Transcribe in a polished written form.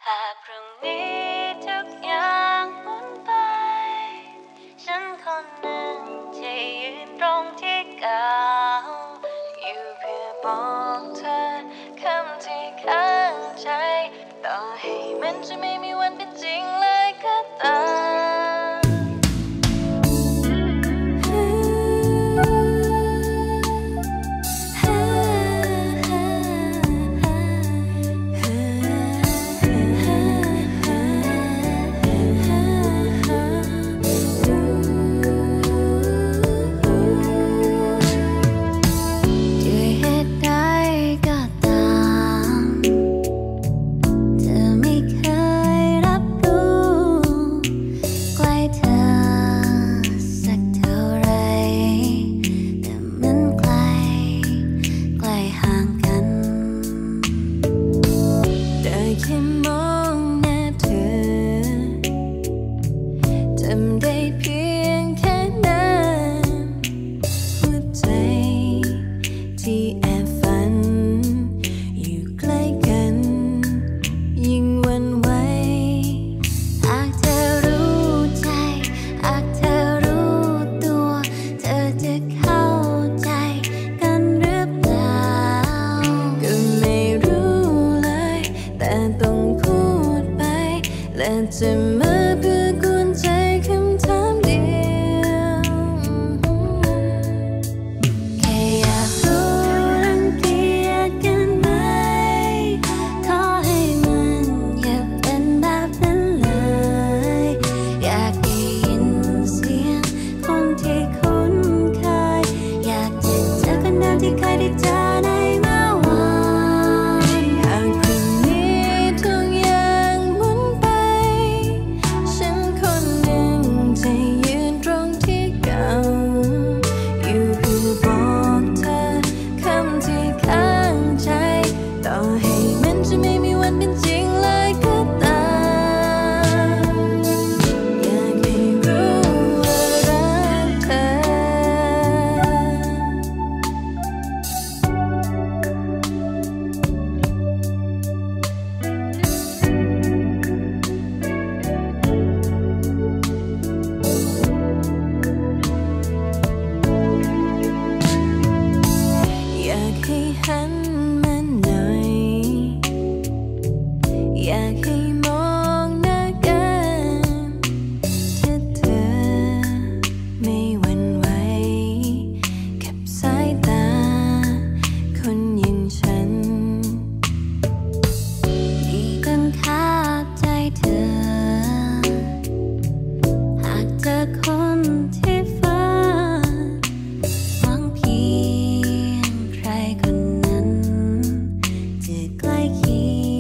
แต่พรุ่งนี้ทุกอย่างหมุนไปฉันคนหนึ่งที่ยืนตรงที่เก่าอยู่เพื่อบอกเธอคำที่ข้างใจต่อให้มันจะไม่มีวันเป็นจริงเลยก็ตามจะมาเพื่อกวนใจคำถามเดียวแค่อยากรู้รังเกียจกันไหมขอให้มันอย่าเป็นแบบนั้นเลยอยากได้ยินเสียงคนที่คุ้นเคยอยากจะเจอคนเดิมที่เคยได้เจอในเมื่อวานหากพรุ่งนี้ทุกอย่างหมุนไปฉันคนหนึ่งจะยืนตรงที่เก่าอยู่เพื่อบอกเธอคำที่ข้างใจต่อให้มันจะไม่มีวันเป็นจริงเลยก็ตามอยากให้รู้ว่ารักเธออยากให้หันมาหน่อยอยากให้มองหน้ากันถ้าเธอไม่หวั่นไหวกับสายตาคนอย่างฉันนี่กันข้าใจเธอหากเจอคนที่ฝันหวังเพียงใครคนนั้นจะใกล้เคี